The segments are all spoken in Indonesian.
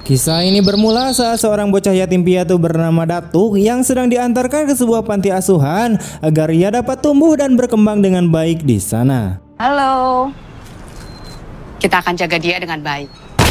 Kisah ini bermula saat seorang bocah yatim piatu bernama Datuk yang sedang diantarkan ke sebuah panti asuhan agar ia dapat tumbuh dan berkembang dengan baik di sana. Halo, kita akan jaga dia dengan baik.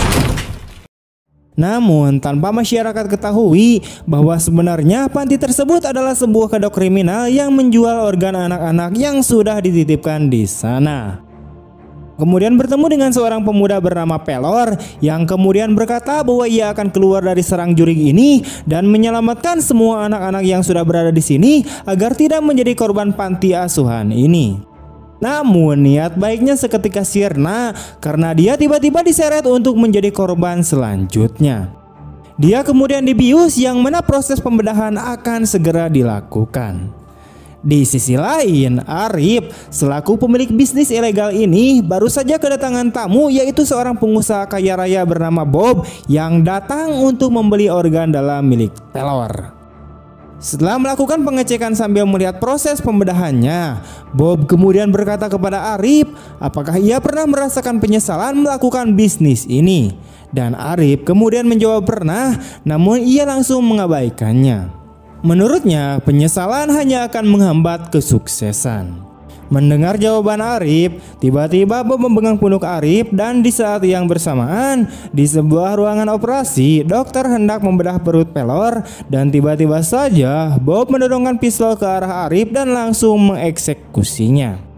Namun tanpa masyarakat ketahui bahwa sebenarnya panti tersebut adalah sebuah kedok kriminal yang menjual organ anak-anak yang sudah dititipkan di sana. Kemudian bertemu dengan seorang pemuda bernama Pelor yang kemudian berkata bahwa ia akan keluar dari sarang juring ini dan menyelamatkan semua anak-anak yang sudah berada di sini agar tidak menjadi korban panti asuhan ini. Namun niat baiknya seketika sirna karena dia tiba-tiba diseret untuk menjadi korban selanjutnya. Dia kemudian dibius yang mana proses pembedahan akan segera dilakukan. Di sisi lain, Arif selaku pemilik bisnis ilegal ini baru saja kedatangan tamu, yaitu seorang pengusaha kaya raya bernama Bob yang datang untuk membeli organ dalam milik Pelor. Setelah melakukan pengecekan sambil melihat proses pembedahannya, Bob kemudian berkata kepada Arif apakah ia pernah merasakan penyesalan melakukan bisnis ini. Dan Arif kemudian menjawab pernah, namun ia langsung mengabaikannya. Menurutnya, penyesalan hanya akan menghambat kesuksesan. Mendengar jawaban Arif, tiba-tiba Bob memegang punuk Arif dan di saat yang bersamaan, di sebuah ruangan operasi, dokter hendak membedah perut Pelor dan tiba-tiba saja Bob mendorongkan pistol ke arah Arif dan langsung mengeksekusinya.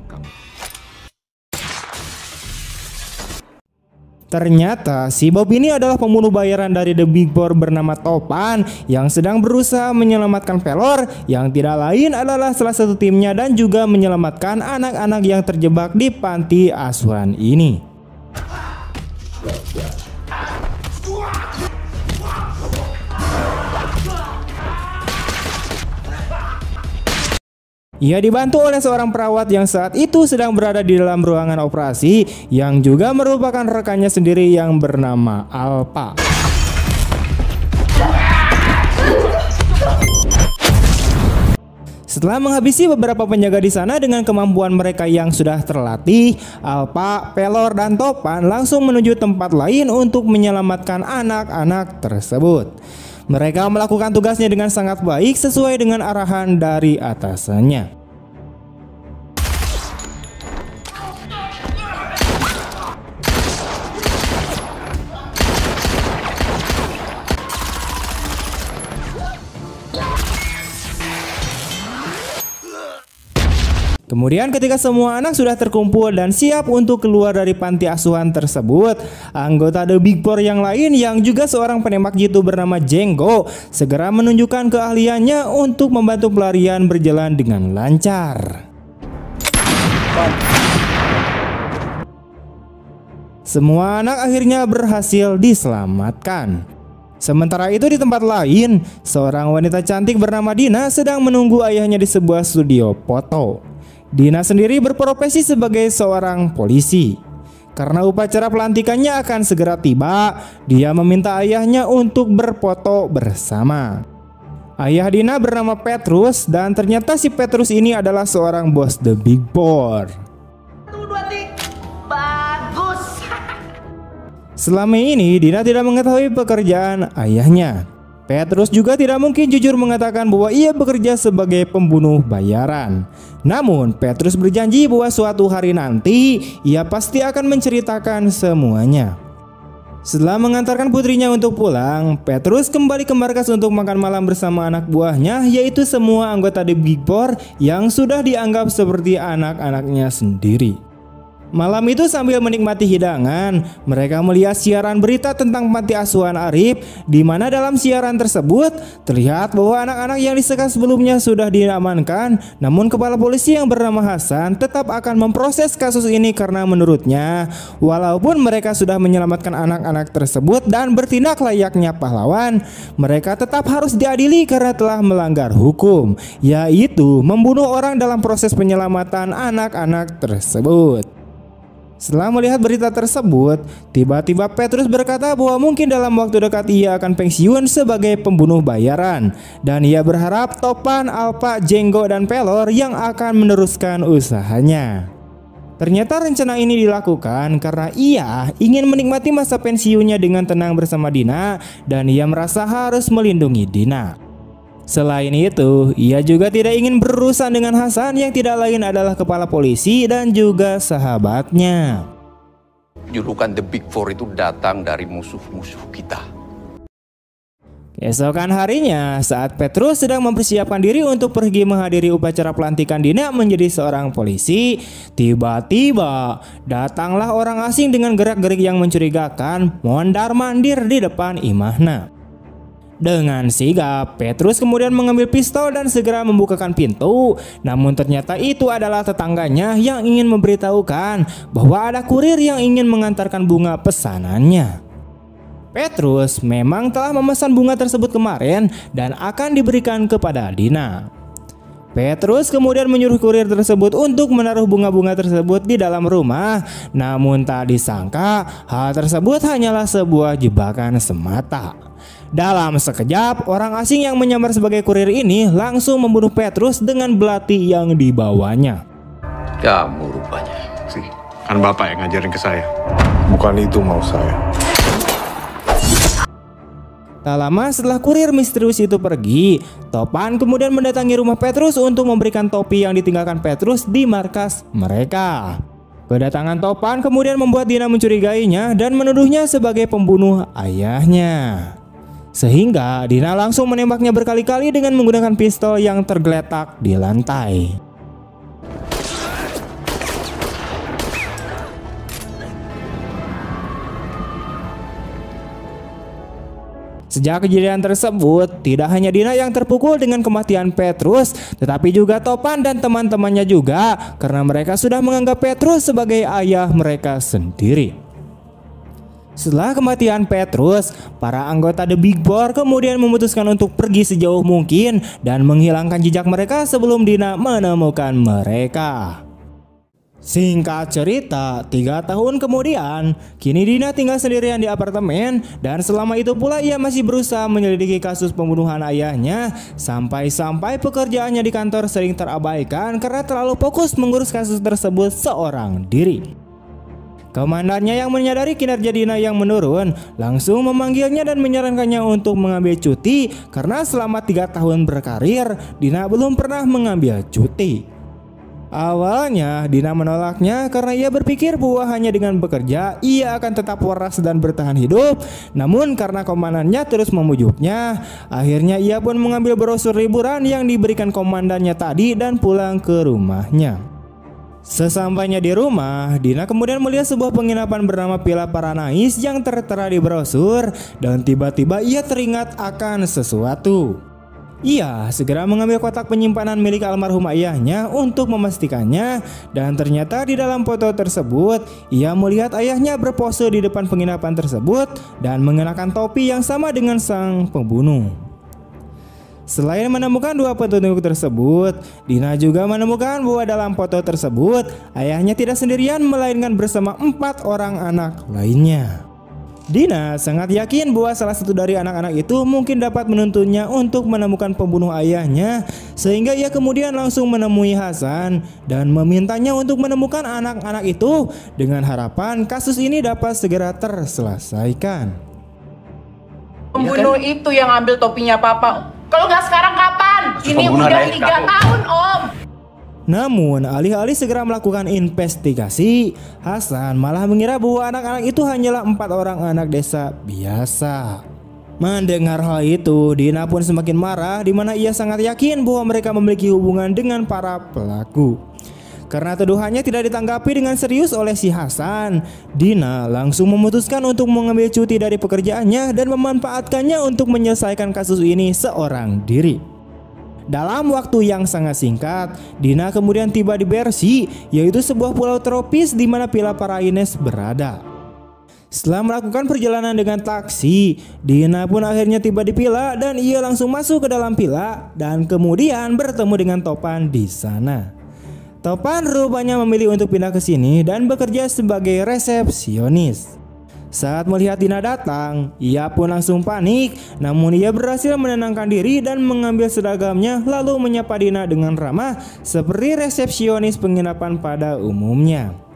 Ternyata si Bob ini adalah pembunuh bayaran dari The Big Four bernama Topan yang sedang berusaha menyelamatkan Pelor yang tidak lain adalah salah satu timnya dan juga menyelamatkan anak-anak yang terjebak di panti asuhan ini. Ia dibantu oleh seorang perawat yang saat itu sedang berada di dalam ruangan operasi yang juga merupakan rekannya sendiri yang bernama Alpa. Setelah menghabisi beberapa penjaga di sana dengan kemampuan mereka yang sudah terlatih, Alpa, Pelor, dan Topan langsung menuju tempat lain untuk menyelamatkan anak-anak tersebut. Mereka melakukan tugasnya dengan sangat baik sesuai dengan arahan dari atasannya. Kemudian ketika semua anak sudah terkumpul dan siap untuk keluar dari panti asuhan tersebut, anggota The Big Four yang lain yang juga seorang penembak jitu bernama Jenggo segera menunjukkan keahliannya untuk membantu pelarian berjalan dengan lancar. Semua anak akhirnya berhasil diselamatkan. Sementara itu di tempat lain, seorang wanita cantik bernama Dina sedang menunggu ayahnya di sebuah studio foto. Dina sendiri berprofesi sebagai seorang polisi. Karena upacara pelantikannya akan segera tiba, dia meminta ayahnya untuk berfoto bersama. Ayah Dina bernama Petrus dan ternyata si Petrus ini adalah seorang bos The Big Four. Bagus. Selama ini Dina tidak mengetahui pekerjaan ayahnya. Petrus juga tidak mungkin jujur mengatakan bahwa ia bekerja sebagai pembunuh bayaran. Namun Petrus berjanji bahwa suatu hari nanti ia pasti akan menceritakan semuanya. Setelah mengantarkan putrinya untuk pulang, Petrus kembali ke markas untuk makan malam bersama anak buahnya, yaitu semua anggota The Big Four yang sudah dianggap seperti anak-anaknya sendiri. Malam itu sambil menikmati hidangan, mereka melihat siaran berita tentang panti asuhan Arif, di mana dalam siaran tersebut terlihat bahwa anak-anak yang disekap sebelumnya sudah diamankan. Namun kepala polisi yang bernama Hasan tetap akan memproses kasus ini karena menurutnya walaupun mereka sudah menyelamatkan anak-anak tersebut dan bertindak layaknya pahlawan, mereka tetap harus diadili karena telah melanggar hukum, yaitu membunuh orang dalam proses penyelamatan anak-anak tersebut. Setelah melihat berita tersebut, tiba-tiba Petrus berkata bahwa mungkin dalam waktu dekat ia akan pensiun sebagai pembunuh bayaran, dan ia berharap Topan, Alpa, Jenggo, dan Pelor yang akan meneruskan usahanya. Ternyata rencana ini dilakukan karena ia ingin menikmati masa pensiunnya dengan tenang bersama Dina dan ia merasa harus melindungi Dina. Selain itu, ia juga tidak ingin berurusan dengan Hasan yang tidak lain adalah kepala polisi dan juga sahabatnya. Julukan The Big Four itu datang dari musuh-musuh kita. Keesokan harinya, saat Petrus sedang mempersiapkan diri untuk pergi menghadiri upacara pelantikan Dina menjadi seorang polisi, tiba-tiba datanglah orang asing dengan gerak-gerik yang mencurigakan mondar-mandir di depan Imahna. Dengan sigap, Petrus kemudian mengambil pistol dan segera membukakan pintu. Namun ternyata itu adalah tetangganya yang ingin memberitahukan bahwa ada kurir yang ingin mengantarkan bunga pesanannya. Petrus memang telah memesan bunga tersebut kemarin dan akan diberikan kepada Dina. Petrus kemudian menyuruh kurir tersebut untuk menaruh bunga-bunga tersebut di dalam rumah. Namun tak disangka hal tersebut hanyalah sebuah jebakan semata. Dalam sekejap, orang asing yang menyamar sebagai kurir ini langsung membunuh Petrus dengan belati yang dibawanya. Kamu rupanya. Sih, kan Bapak yang ngajarin ke saya. Bukan itu mau saya. Tak lama setelah kurir misterius itu pergi, Topan kemudian mendatangi rumah Petrus untuk memberikan topi yang ditinggalkan Petrus di markas mereka. Kedatangan Topan kemudian membuat Dina mencurigainya dan menuduhnya sebagai pembunuh ayahnya. Sehingga Dina langsung menembaknya berkali-kali dengan menggunakan pistol yang tergeletak di lantai. Sejak kejadian tersebut, tidak hanya Dina yang terpukul dengan kematian Petrus, tetapi juga Topan dan teman-temannya juga, karena mereka sudah menganggap Petrus sebagai ayah mereka sendiri. Setelah kematian Petrus, para anggota The Big Four kemudian memutuskan untuk pergi sejauh mungkin dan menghilangkan jejak mereka sebelum Dina menemukan mereka. Singkat cerita, 3 tahun kemudian, kini Dina tinggal sendirian di apartemen dan selama itu pula ia masih berusaha menyelidiki kasus pembunuhan ayahnya sampai-sampai pekerjaannya di kantor sering terabaikan karena terlalu fokus mengurus kasus tersebut seorang diri. Komandannya yang menyadari kinerja Dina yang menurun langsung memanggilnya dan menyarankannya untuk mengambil cuti karena selama 3 tahun berkarir Dina belum pernah mengambil cuti. Awalnya Dina menolaknya karena ia berpikir bahwa hanya dengan bekerja ia akan tetap waras dan bertahan hidup. Namun karena komandannya terus memujuknya, akhirnya ia pun mengambil brosur liburan yang diberikan komandannya tadi dan pulang ke rumahnya. Sesampainya di rumah, Dina kemudian melihat sebuah penginapan bernama Villa Paradise yang tertera di brosur dan tiba-tiba ia teringat akan sesuatu. Ia segera mengambil kotak penyimpanan milik almarhum ayahnya untuk memastikannya dan ternyata di dalam foto tersebut ia melihat ayahnya berpose di depan penginapan tersebut dan mengenakan topi yang sama dengan sang pembunuh. Selain menemukan 2 petunjuk tersebut, Dina juga menemukan bahwa dalam foto tersebut ayahnya tidak sendirian melainkan bersama 4 orang anak lainnya. Dina sangat yakin bahwa salah satu dari anak-anak itu mungkin dapat menuntunnya untuk menemukan pembunuh ayahnya, sehingga ia kemudian langsung menemui Hasan dan memintanya untuk menemukan anak-anak itu dengan harapan kasus ini dapat segera terselesaikan. Pembunuh itu yang ambil topinya Papa. Kalau nggak sekarang kapan? Ini udah 3 tahun, Om. Namun alih-alih segera melakukan investigasi, Hasan malah mengira bahwa anak-anak itu hanyalah 4 orang anak desa biasa. Mendengar hal itu, Dina pun semakin marah di mana ia sangat yakin bahwa mereka memiliki hubungan dengan para pelaku. Karena tuduhannya tidak ditanggapi dengan serius oleh si Hasan, Dina langsung memutuskan untuk mengambil cuti dari pekerjaannya dan memanfaatkannya untuk menyelesaikan kasus ini seorang diri. Dalam waktu yang sangat singkat, Dina kemudian tiba di Bercy, yaitu sebuah pulau tropis di mana Villa Paradise berada. Setelah melakukan perjalanan dengan taksi, Dina pun akhirnya tiba di villa dan ia langsung masuk ke dalam villa dan kemudian bertemu dengan Topan di sana. Topan rupanya memilih untuk pindah ke sini dan bekerja sebagai resepsionis. Saat melihat Dina datang, ia pun langsung panik, namun ia berhasil menenangkan diri dan mengambil seragamnya lalu menyapa Dina dengan ramah seperti resepsionis penginapan pada umumnya.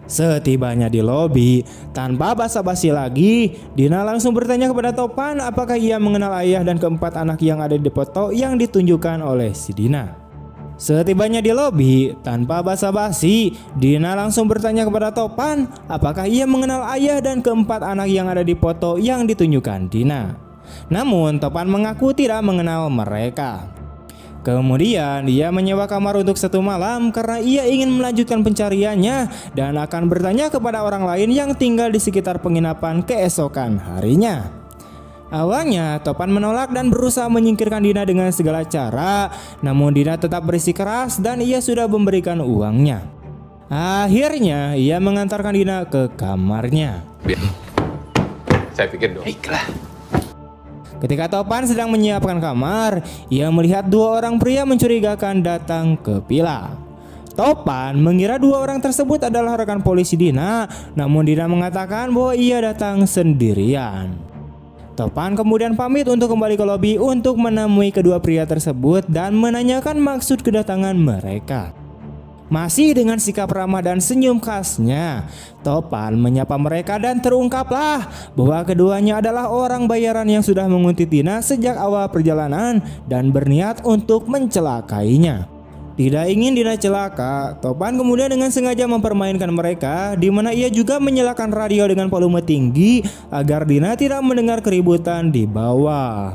Setibanya di lobi, tanpa basa-basi lagi, Dina langsung bertanya kepada Topan apakah ia mengenal ayah dan keempat anak yang ada di foto yang ditunjukkan oleh si Dina. Setibanya di lobi, tanpa basa-basi, Dina langsung bertanya kepada Topan apakah ia mengenal ayah dan keempat anak yang ada di foto yang ditunjukkan Dina. Namun Topan mengaku tidak mengenal mereka. Kemudian ia menyewa kamar untuk 1 malam karena ia ingin melanjutkan pencariannya dan akan bertanya kepada orang lain yang tinggal di sekitar penginapan keesokan harinya. Awalnya Topan menolak dan berusaha menyingkirkan Dina dengan segala cara, namun Dina tetap bersikeras dan ia sudah memberikan uangnya. Akhirnya ia mengantarkan Dina ke kamarnya. Saya pikir dong. Baiklah. Ketika Topan sedang menyiapkan kamar, ia melihat 2 orang pria mencurigakan datang ke villa. Topan mengira 2 orang tersebut adalah rekan polisi Dina, namun Dina mengatakan bahwa ia datang sendirian. Topan kemudian pamit untuk kembali ke lobi untuk menemui kedua pria tersebut dan menanyakan maksud kedatangan mereka. Masih dengan sikap ramah dan senyum khasnya, Topan menyapa mereka dan terungkaplah bahwa keduanya adalah orang bayaran yang sudah menguntit Dina sejak awal perjalanan dan berniat untuk mencelakainya. Tidak ingin Dina celaka, Topan kemudian dengan sengaja mempermainkan mereka, di mana ia juga menyalakan radio dengan volume tinggi agar Dina tidak mendengar keributan di bawah.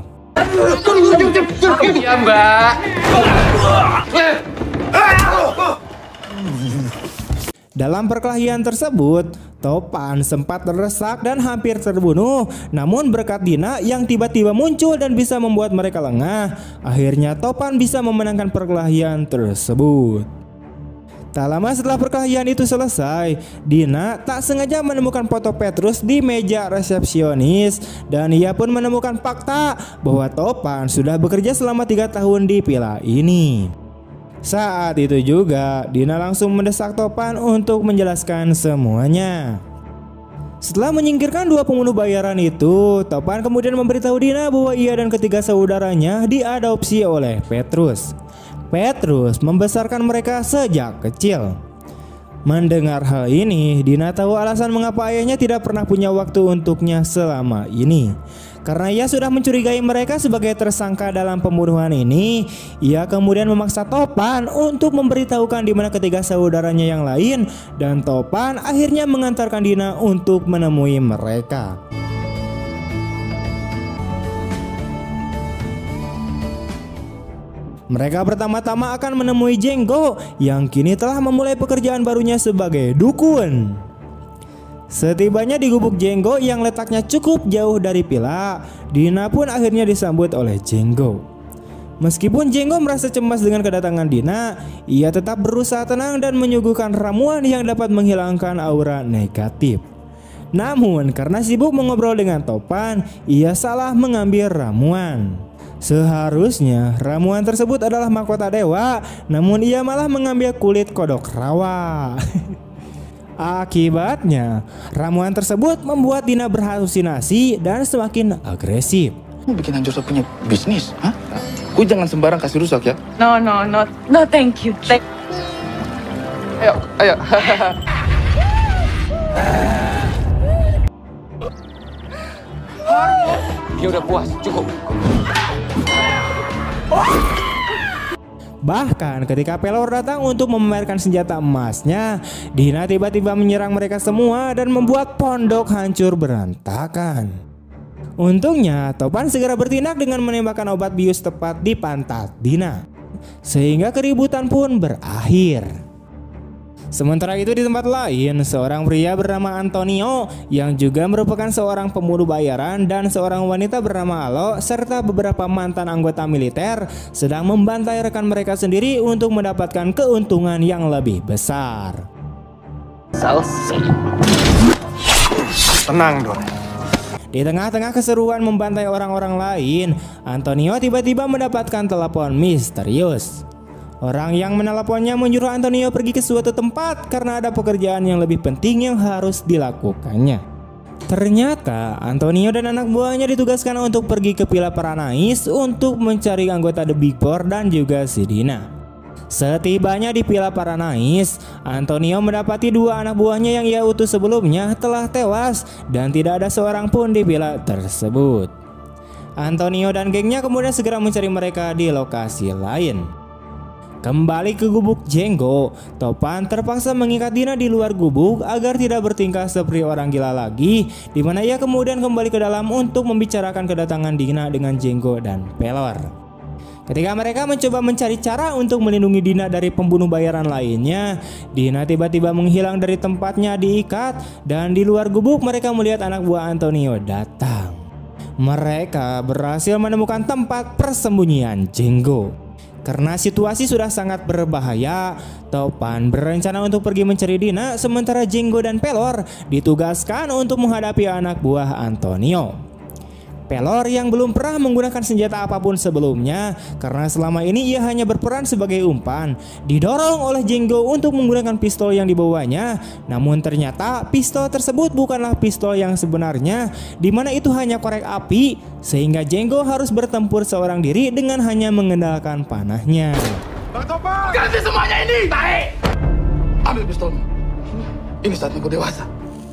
Iya, Mbak. Dalam perkelahian tersebut, Topan sempat terdesak dan hampir terbunuh. Namun berkat Dina yang tiba-tiba muncul dan bisa membuat mereka lengah, akhirnya Topan bisa memenangkan perkelahian tersebut. Tak lama setelah perkelahian itu selesai, Dina tak sengaja menemukan foto Petrus di meja resepsionis dan ia pun menemukan fakta bahwa Topan sudah bekerja selama 3 tahun di villa ini. Saat itu juga Dina langsung mendesak Topan untuk menjelaskan semuanya. Setelah menyingkirkan 2 pembunuh bayaran itu, Topan kemudian memberitahu Dina bahwa ia dan ketiga saudaranya diadopsi oleh Petrus. Petrus membesarkan mereka sejak kecil. Mendengar hal ini, Dina tahu alasan mengapa ayahnya tidak pernah punya waktu untuknya selama ini. Karena ia sudah mencurigai mereka sebagai tersangka dalam pembunuhan ini, ia kemudian memaksa Topan untuk memberitahukan di mana ketiga saudaranya yang lain, dan Topan akhirnya mengantarkan Dina untuk menemui mereka. Mereka pertama-tama akan menemui Jenggo yang kini telah memulai pekerjaan barunya sebagai dukun. Setibanya di gubuk Jenggo yang letaknya cukup jauh dari villa, Dina pun akhirnya disambut oleh Jenggo. Meskipun Jenggo merasa cemas dengan kedatangan Dina, ia tetap berusaha tenang dan menyuguhkan ramuan yang dapat menghilangkan aura negatif. Namun karena sibuk mengobrol dengan Topan, ia salah mengambil ramuan. Seharusnya ramuan tersebut adalah mahkota dewa, namun ia malah mengambil kulit kodok rawa. Akibatnya, ramuan tersebut membuat Dina berhalusinasi dan semakin agresif. Mau bikin hancur punya bisnis, hah? Gue jangan sembarang kasih rusak ya. No, thank you. Ayo. Dia udah puas, cukup. Bahkan ketika Pelor datang untuk memamerkan senjata emasnya, Dina tiba-tiba menyerang mereka semua dan membuat pondok hancur berantakan. Untungnya Topan segera bertindak dengan menembakkan obat bius tepat di pantat Dina, sehingga keributan pun berakhir. Sementara itu di tempat lain, seorang pria bernama Antonio yang juga merupakan seorang pembunuh bayaran dan seorang wanita bernama Alo serta beberapa mantan anggota militer sedang membantai rekan mereka sendiri untuk mendapatkan keuntungan yang lebih besar. Tenang dong. Di tengah-tengah keseruan membantai orang-orang lain, Antonio tiba-tiba mendapatkan telepon misterius. Orang yang meneleponnya menyuruh Antonio pergi ke suatu tempat karena ada pekerjaan yang lebih penting yang harus dilakukannya. Ternyata Antonio dan anak buahnya ditugaskan untuk pergi ke villa Paranais untuk mencari anggota The Big Four dan juga si Dina. Setibanya di Villa Paradise, Antonio mendapati dua anak buahnya yang ia utus sebelumnya telah tewas dan tidak ada seorang pun di villa tersebut. Antonio dan gengnya kemudian segera mencari mereka di lokasi lain. Kembali ke gubuk Django, Topan terpaksa mengikat Dina di luar gubuk agar tidak bertingkah seperti orang gila lagi, di mana ia kemudian kembali ke dalam untuk membicarakan kedatangan Dina dengan Django dan Pelor. Ketika mereka mencoba mencari cara untuk melindungi Dina dari pembunuh bayaran lainnya, Dina tiba-tiba menghilang dari tempatnya diikat, dan di luar gubuk mereka melihat anak buah Antonio datang. Mereka berhasil menemukan tempat persembunyian Django. Karena situasi sudah sangat berbahaya, Topan berencana untuk pergi mencari Dina, sementara Django dan Pelor ditugaskan untuk menghadapi anak buah Antonio. Pelor yang belum pernah menggunakan senjata apapun sebelumnya, karena selama ini ia hanya berperan sebagai umpan, didorong oleh Django untuk menggunakan pistol yang dibawanya. Namun ternyata pistol tersebut bukanlah pistol yang sebenarnya, di mana itu hanya korek api, sehingga Django harus bertempur seorang diri dengan hanya mengandalkan panahnya. Bang Topan! Ganti semuanya ini! Tarik! Ambil pistolmu. Ini saatnya kau dewasa.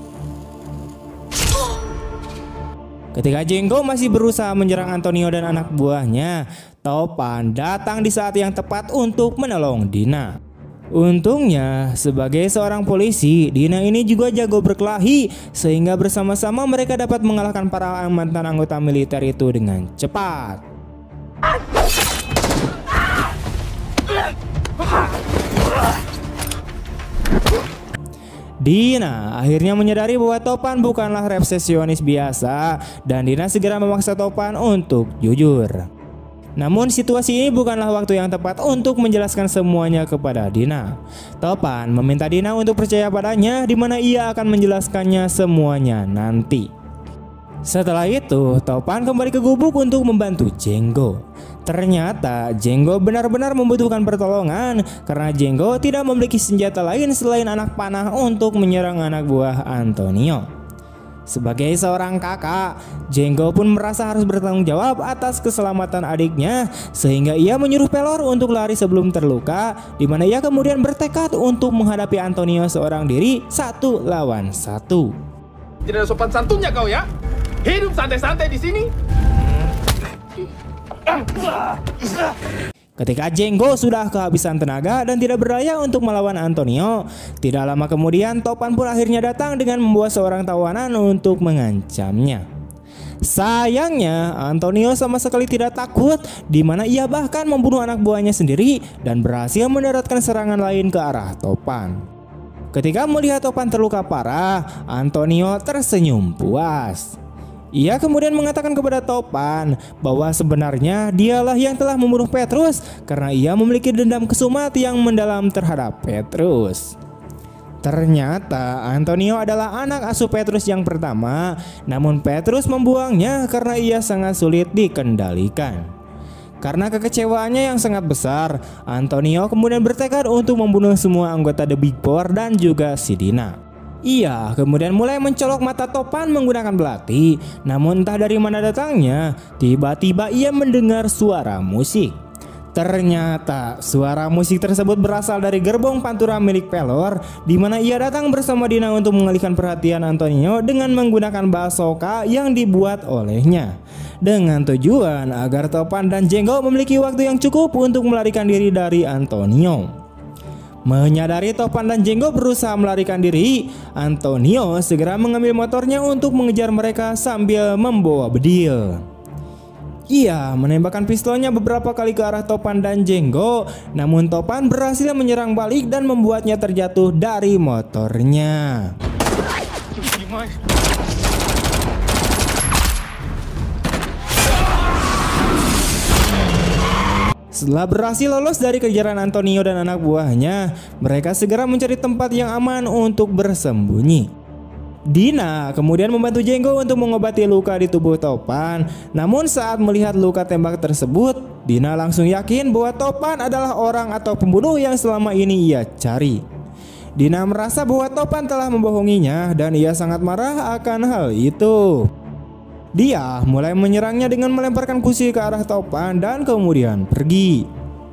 Ketika Django masih berusaha menyerang Antonio dan anak buahnya, Topan datang di saat yang tepat untuk menolong Dina. Untungnya, sebagai seorang polisi, Dina ini juga jago berkelahi, sehingga bersama-sama mereka dapat mengalahkan para mantan anggota militer itu dengan cepat. Dina akhirnya menyadari bahwa Topan bukanlah resepsionis biasa, dan Dina segera memaksa Topan untuk jujur. Namun situasi ini bukanlah waktu yang tepat untuk menjelaskan semuanya kepada Dina. Topan meminta Dina untuk percaya padanya, di mana ia akan menjelaskannya semuanya nanti. Setelah itu, Topan kembali ke gubuk untuk membantu Django. Ternyata Django benar-benar membutuhkan pertolongan karena Django tidak memiliki senjata lain selain anak panah untuk menyerang anak buah Antonio. Sebagai seorang kakak, Django pun merasa harus bertanggung jawab atas keselamatan adiknya, sehingga ia menyuruh Pelor untuk lari sebelum terluka, di mana ia kemudian bertekad untuk menghadapi Antonio seorang diri 1 lawan 1. Tidak ada sopan santunnya kau ya? Hidup santai-santai di sini. Ketika Django sudah kehabisan tenaga dan tidak berdaya untuk melawan Antonio, tidak lama kemudian Topan pun akhirnya datang dengan membawa seorang tawanan untuk mengancamnya. Sayangnya Antonio sama sekali tidak takut, di mana ia bahkan membunuh anak buahnya sendiri dan berhasil mendaratkan serangan lain ke arah Topan. Ketika melihat Topan terluka parah, Antonio tersenyum puas. Ia kemudian mengatakan kepada Topan bahwa sebenarnya dialah yang telah membunuh Petrus karena ia memiliki dendam kesumat yang mendalam terhadap Petrus. Ternyata Antonio adalah anak asuh Petrus yang pertama, namun Petrus membuangnya karena ia sangat sulit dikendalikan. Karena kekecewaannya yang sangat besar, Antonio kemudian bertekad untuk membunuh semua anggota The Big Four dan juga si Dina. Ia kemudian mulai mencolok mata Topan menggunakan belati, namun entah dari mana datangnya, tiba-tiba ia mendengar suara musik. Ternyata suara musik tersebut berasal dari gerbong pantura milik Pelor, di mana ia datang bersama Dina untuk mengalihkan perhatian Antonio dengan menggunakan bazooka yang dibuat olehnya, dengan tujuan agar Topan dan Django memiliki waktu yang cukup untuk melarikan diri dari Antonio. Menyadari Topan dan Django berusaha melarikan diri, Antonio segera mengambil motornya untuk mengejar mereka sambil membawa bedil. Ia menembakkan pistolnya beberapa kali ke arah Topan dan Django, namun Topan berhasil menyerang balik dan membuatnya terjatuh dari motornya. Setelah berhasil lolos dari kejaran Antonio dan anak buahnya, mereka segera mencari tempat yang aman untuk bersembunyi. Dina kemudian membantu Django untuk mengobati luka di tubuh Topan. Namun saat melihat luka tembak tersebut, Dina langsung yakin bahwa Topan adalah orang atau pembunuh yang selama ini ia cari. Dina merasa bahwa Topan telah membohonginya dan ia sangat marah akan hal itu. Dia mulai menyerangnya dengan melemparkan kursi ke arah Topan dan kemudian pergi.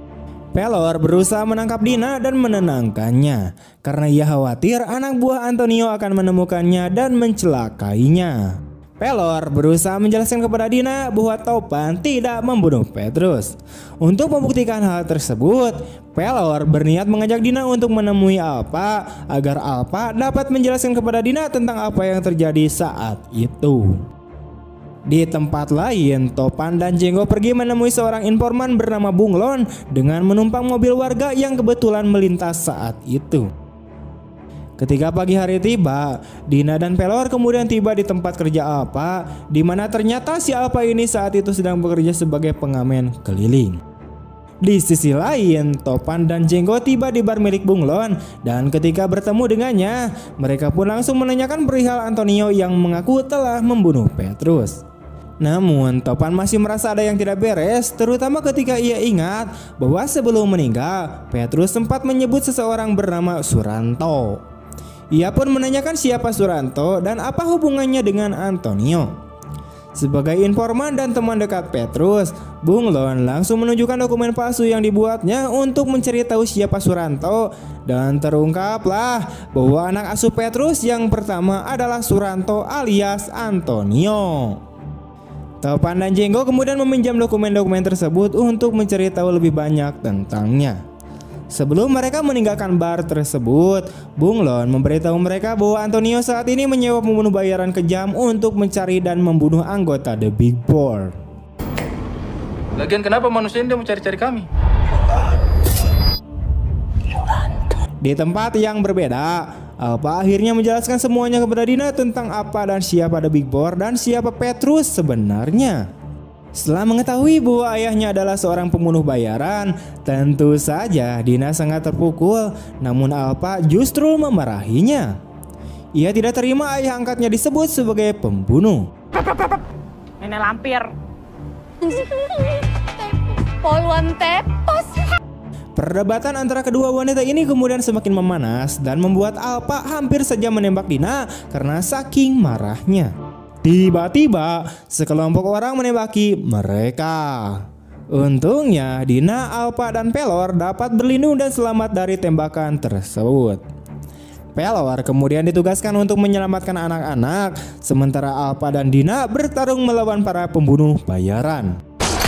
Pelor berusaha menangkap Dina dan menenangkannya karena ia khawatir anak buah Antonio akan menemukannya dan mencelakainya. Pelor berusaha menjelaskan kepada Dina bahwa Topan tidak membunuh Petrus. Untuk membuktikan hal tersebut, Pelor berniat mengajak Dina untuk menemui Alpa agar Alpa dapat menjelaskan kepada Dina tentang apa yang terjadi saat itu. Di tempat lain, Topan dan Jenggo pergi menemui seorang informan bernama Bunglon dengan menumpang mobil warga yang kebetulan melintas saat itu. Ketika pagi hari tiba, Dina dan Pelor kemudian tiba di tempat kerja Alpa, di mana ternyata si Alpa ini saat itu sedang bekerja sebagai pengamen keliling. Di sisi lain, Topan dan Jenggo tiba di bar milik Bunglon dan ketika bertemu dengannya, mereka pun langsung menanyakan perihal Antonio yang mengaku telah membunuh Petrus. Namun Topan masih merasa ada yang tidak beres, terutama ketika ia ingat bahwa sebelum meninggal, Petrus sempat menyebut seseorang bernama Suranto. Ia pun menanyakan siapa Suranto dan apa hubungannya dengan Antonio. Sebagai informan dan teman dekat Petrus, Bunglon langsung menunjukkan dokumen palsu yang dibuatnya untuk mencari tahu siapa Suranto, dan terungkaplah bahwa anak asuh Petrus yang pertama adalah Suranto alias Antonio. Topan dan Jenggo kemudian meminjam dokumen-dokumen tersebut untuk mencari tahu lebih banyak tentangnya. Sebelum mereka meninggalkan bar tersebut, Bunglon memberitahu mereka bahwa Antonio saat ini menyewa pembunuh bayaran kejam untuk mencari dan membunuh anggota The Big Four. Lagian kenapa manusia ini mau cari-cari kami? Di tempat yang berbeda, Alpa akhirnya menjelaskan semuanya kepada Dina tentang apa dan siapa The Big Four dan siapa Petrus sebenarnya. Setelah mengetahui bahwa ayahnya adalah seorang pembunuh bayaran, tentu saja Dina sangat terpukul, namun Alpa justru memarahinya. Ia tidak terima ayah angkatnya disebut sebagai pembunuh. Nenek lampir. Poluan tepos. Perdebatan antara kedua wanita ini kemudian semakin memanas dan membuat Alpa hampir saja menembak Dina karena saking marahnya. Tiba-tiba sekelompok orang menembaki mereka. Untungnya Dina, Alpa, dan Pelor dapat berlindung dan selamat dari tembakan tersebut. Pelor kemudian ditugaskan untuk menyelamatkan anak-anak, sementara Alpa dan Dina bertarung melawan para pembunuh bayaran.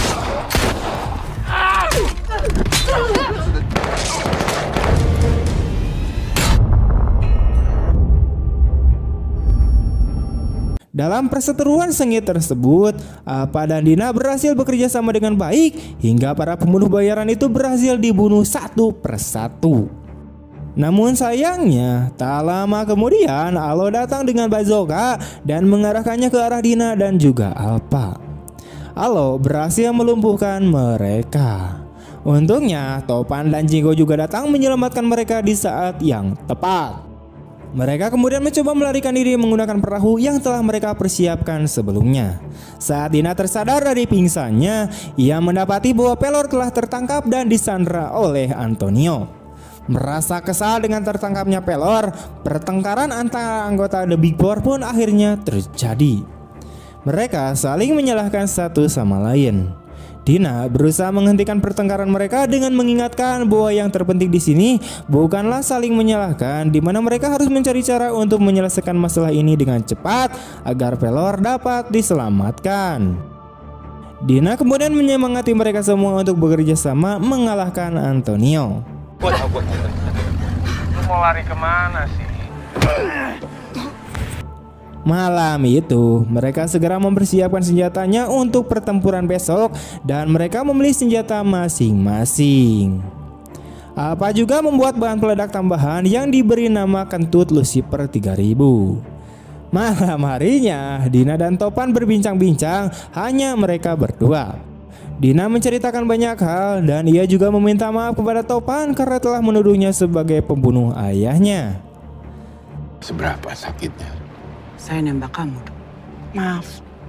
Dalam perseteruan sengit tersebut, Alpa dan Dina berhasil bekerja sama dengan baik hingga para pembunuh bayaran itu berhasil dibunuh satu persatu. Namun sayangnya, tak lama kemudian Alo datang dengan bazooka dan mengarahkannya ke arah Dina dan juga Alpa. Alo berhasil melumpuhkan mereka. Untungnya, Topan dan Jenggo juga datang menyelamatkan mereka di saat yang tepat. Mereka kemudian mencoba melarikan diri menggunakan perahu yang telah mereka persiapkan sebelumnya. Saat Dina tersadar dari pingsannya, ia mendapati bahwa Pelor telah tertangkap dan disandra oleh Antonio. Merasa kesal dengan tertangkapnya Pelor, pertengkaran antara anggota The Big Four pun akhirnya terjadi. Mereka saling menyalahkan satu sama lain. Dina berusaha menghentikan pertengkaran mereka dengan mengingatkan bahwa yang terpenting di sini bukanlah saling menyalahkan, di mana mereka harus mencari cara untuk menyelesaikan masalah ini dengan cepat agar Pelor dapat diselamatkan. Dina kemudian menyemangati mereka semua untuk bekerja sama mengalahkan Antonio. Lu mau lari kemana sih? Malam itu, mereka segera mempersiapkan senjatanya untuk pertempuran besok dan mereka memilih senjata masing-masing. Alpa juga membuat bahan peledak tambahan yang diberi nama kentut Lucifer 3000. Malam harinya, Dina dan Topan berbincang-bincang, hanya mereka berdua. Dina menceritakan banyak hal dan ia juga meminta maaf kepada Topan karena telah menuduhnya sebagai pembunuh ayahnya. Seberapa sakitnya? Saya nembak kamu. Maaf.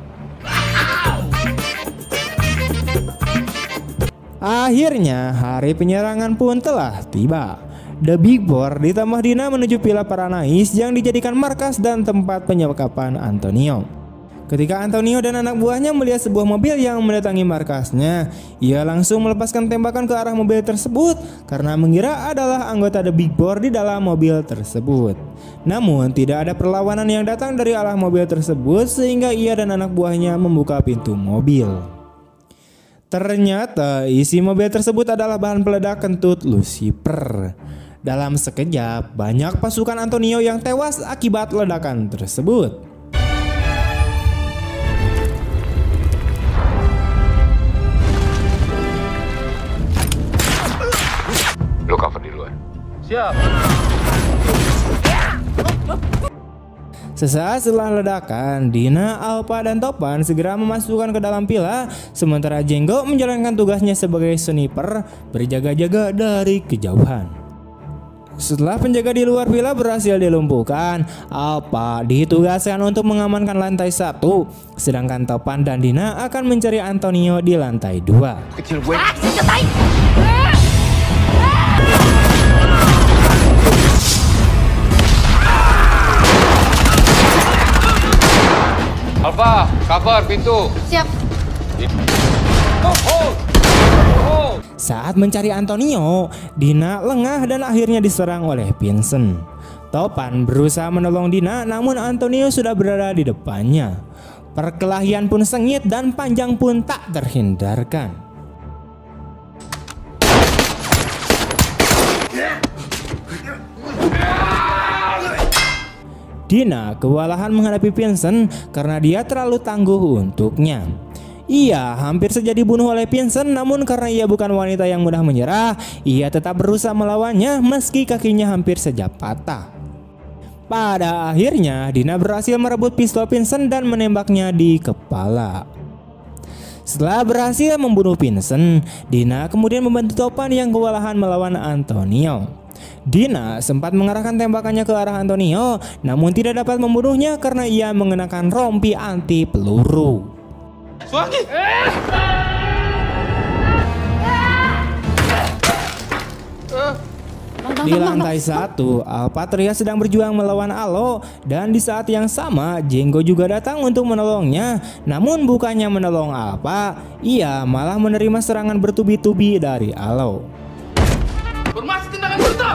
Akhirnya hari penyerangan pun telah tiba. The Big Four ditambah Dina menuju Villa Paranais yang dijadikan markas dan tempat penyekapan Antonio. Ketika Antonio dan anak buahnya melihat sebuah mobil yang mendatangi markasnya, ia langsung melepaskan tembakan ke arah mobil tersebut karena mengira adalah anggota The Big Four di dalam mobil tersebut. Namun tidak ada perlawanan yang datang dari arah mobil tersebut sehingga ia dan anak buahnya membuka pintu mobil. Ternyata isi mobil tersebut adalah bahan peledak kentut Lucifer. Dalam sekejap, banyak pasukan Antonio yang tewas akibat ledakan tersebut. Lo cover di luar. Siap. Sesaat setelah ledakan, Dina, Alpha, dan Topan segera memasukkan ke dalam villa, sementara Django menjalankan tugasnya sebagai sniper berjaga-jaga dari kejauhan. Setelah penjaga di luar villa berhasil dilumpuhkan, Alpha ditugaskan untuk mengamankan lantai 1, sedangkan Topan dan Dina akan mencari Antonio di lantai 2. Kecil gue. Alpha, cover pintu. Siap. Saat mencari Antonio, Dina lengah dan akhirnya diserang oleh Vincent. Topan berusaha menolong Dina, namun Antonio sudah berada di depannya. Perkelahian pun sengit dan panjang pun tak terhindarkan. Dina kewalahan menghadapi Vincent karena dia terlalu tangguh untuknya. Ia hampir saja dibunuh oleh Vincent, namun karena ia bukan wanita yang mudah menyerah, ia tetap berusaha melawannya meski kakinya hampir saja patah. Pada akhirnya, Dina berhasil merebut pistol Vincent dan menembaknya di kepala. Setelah berhasil membunuh Vincent, Dina kemudian membantu Topan yang kewalahan melawan Antonio. Dina sempat mengarahkan tembakannya ke arah Antonio, namun tidak dapat membunuhnya karena ia mengenakan rompi anti peluru. Di lantai 1, Alpatria sedang berjuang melawan Alo, dan di saat yang sama Django juga datang untuk menolongnya. Namun bukannya menolong Alpha, ia malah menerima serangan bertubi-tubi dari Alo. Formasi tindakan brutal.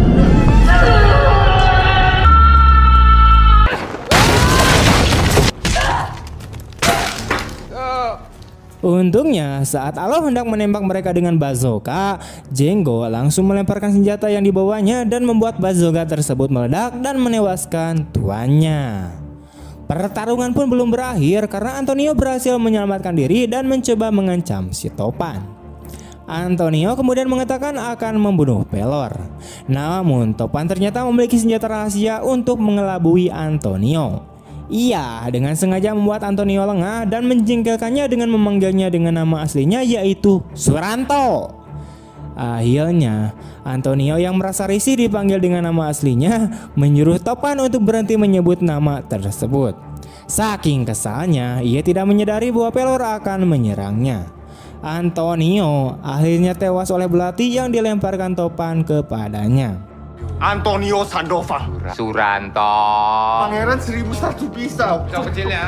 Untungnya saat Alo hendak menembak mereka dengan bazooka, Django langsung melemparkan senjata yang dibawanya dan membuat bazooka tersebut meledak dan menewaskan tuannya. Pertarungan pun belum berakhir karena Antonio berhasil menyelamatkan diri dan mencoba mengancam si Topan. Antonio kemudian mengatakan akan membunuh Pelor. Namun Topan ternyata memiliki senjata rahasia untuk mengelabui Antonio. Ia dengan sengaja membuat Antonio lengah dan menjengkelkannya dengan memanggilnya dengan nama aslinya, yaitu Suranto. Akhirnya Antonio yang merasa risih dipanggil dengan nama aslinya menyuruh Topan untuk berhenti menyebut nama tersebut. Saking kesalnya, ia tidak menyadari bahwa Pelor akan menyerangnya. Antonio akhirnya tewas oleh belati yang dilemparkan Topan kepadanya. Antonio Sandoval. Suranto. Pangeran 1001 pisau. Pisau kecilnya.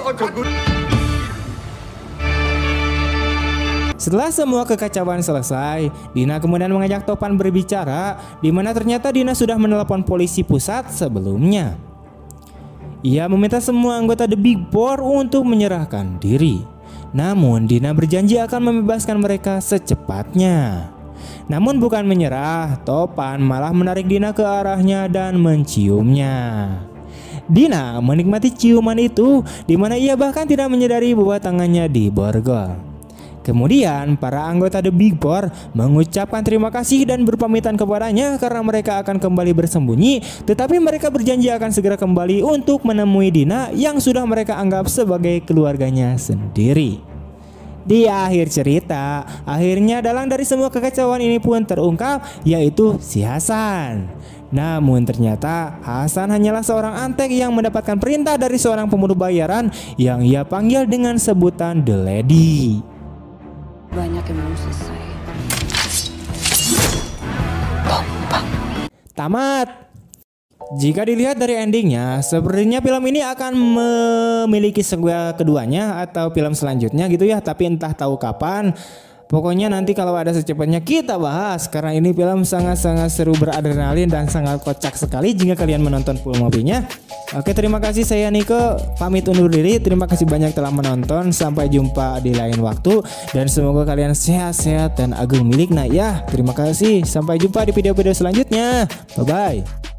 Setelah semua kekacauan selesai, Dina kemudian mengajak Topan berbicara, di mana ternyata Dina sudah menelepon polisi pusat sebelumnya. Ia meminta semua anggota The Big Four untuk menyerahkan diri. Namun Dina berjanji akan membebaskan mereka secepatnya. Namun bukan menyerah, Topan malah menarik Dina ke arahnya dan menciumnya. Dina menikmati ciuman itu, di mana ia bahkan tidak menyadari bahwa tangannya diborgol. Kemudian para anggota The Big Four mengucapkan terima kasih dan berpamitan kepadanya karena mereka akan kembali bersembunyi, tetapi mereka berjanji akan segera kembali untuk menemui Dina yang sudah mereka anggap sebagai keluarganya sendiri. Di akhir cerita, akhirnya dalang dari semua kekacauan ini pun terungkap, yaitu si Hasan. Namun ternyata Hasan hanyalah seorang antek yang mendapatkan perintah dari seorang pembunuh bayaran yang ia panggil dengan sebutan The Lady. Banyak yang belum selesai. Tamat. Jika dilihat dari endingnya, sepertinya film ini akan memiliki sequel keduanya atau film selanjutnya gitu ya. Tapi entah tahu kapan. Pokoknya nanti kalau ada secepatnya kita bahas. Karena ini film sangat-sangat seru, beradrenalin dan sangat kocak sekali jika kalian menonton full movie-nya. Oke, terima kasih, saya Niko pamit undur diri. Terima kasih banyak telah menonton. Sampai jumpa di lain waktu. Dan semoga kalian sehat-sehat dan agung milik. Nah ya, terima kasih. Sampai jumpa di video-video selanjutnya. Bye-bye.